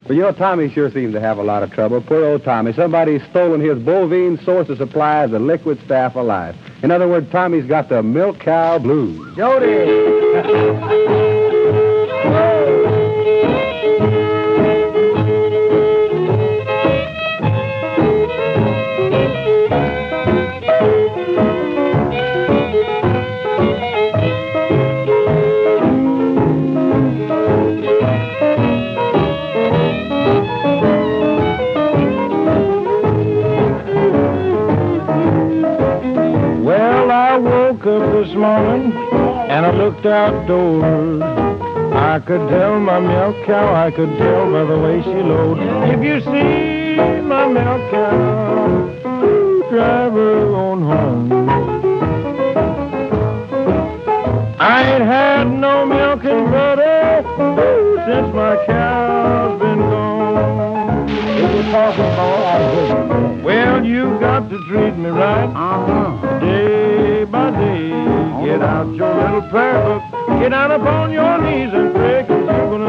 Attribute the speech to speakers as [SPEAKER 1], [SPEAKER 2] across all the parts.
[SPEAKER 1] Well, you know, Tommy sure seems to have a lot of trouble. Poor old Tommy. Somebody's stolen his bovine source of supply of the liquid staff of life. In other words, Tommy's got the milk cow blues.
[SPEAKER 2] Jody!
[SPEAKER 3] This morning, and I looked outdoors. I could tell my milk cow, I could tell by the way she lowed. If you see my milk cow, drive her on home. I ain't had no milk and butter since my cow's been gone. Well, you got to treat me right, day by day. Get out your little prayer book, get down upon your knees and pray, 'cause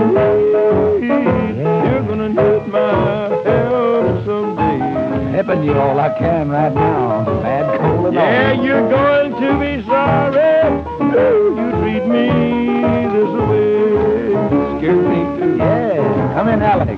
[SPEAKER 3] you're gonna need my help someday.
[SPEAKER 2] Helping you all I can right now, bad cold and all.
[SPEAKER 3] Yeah, you're going to be sorry you treat me this way.
[SPEAKER 2] Scared me too. Yeah, come in, Alec.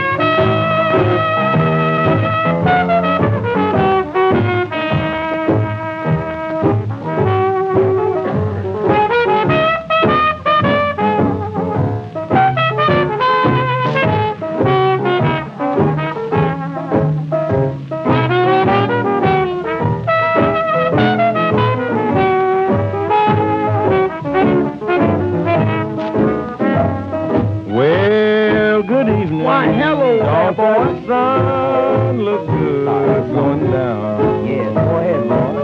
[SPEAKER 3] The sun looks good going down.
[SPEAKER 2] Yes, go ahead,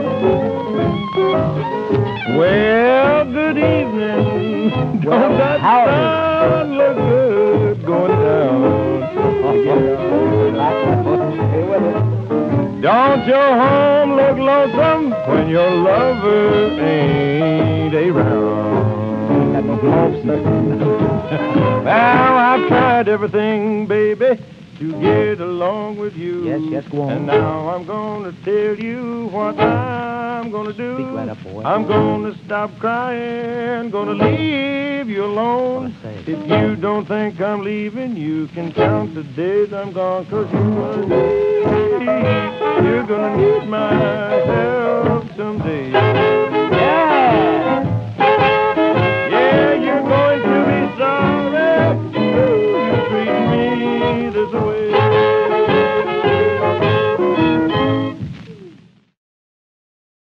[SPEAKER 2] boy.
[SPEAKER 3] Well, good evening. Don't that sun look good going down? Don't your home look lonesome when your lover ain't around?
[SPEAKER 2] Got no gloves.
[SPEAKER 3] Well, I've tried everything, baby, to get along with you.
[SPEAKER 2] Yes, go on.
[SPEAKER 3] And now I'm gonna tell you what I'm gonna do.
[SPEAKER 2] Speak right up, boy.
[SPEAKER 3] I'm gonna stop crying, gonna leave you alone. If you don't think I'm leaving, you can count the days I'm gone, 'cause you're gonna need my help someday.
[SPEAKER 2] Yeah!
[SPEAKER 3] Yeah, you're going to be sorry you treat me this way.